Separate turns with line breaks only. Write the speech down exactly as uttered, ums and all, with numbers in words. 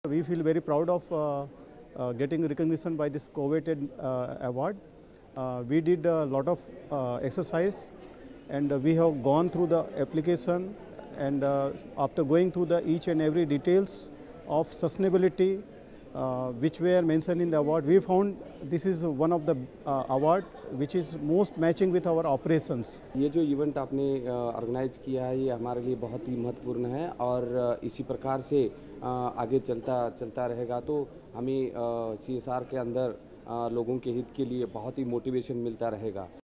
We feel very proud of uh, uh, getting recognition by this coveted uh, award. Uh, we did a lot of uh, exercise, and uh, we have gone through the application, and uh, after going through the each and every details of sustainability uh, which were mentioned in the award, we found this is one of the uh, award which is most matching with our operations.
ये जो event आपने organise किया है ये हमारे लिए बहुत ही महत्वपूर्ण है और इसी प्रकार से आगे चलता चलता रहेगा तो हमें सी एस आर के अंदर लोगों के हित के लिए बहुत ही मोटिवेशन मिलता रहेगा।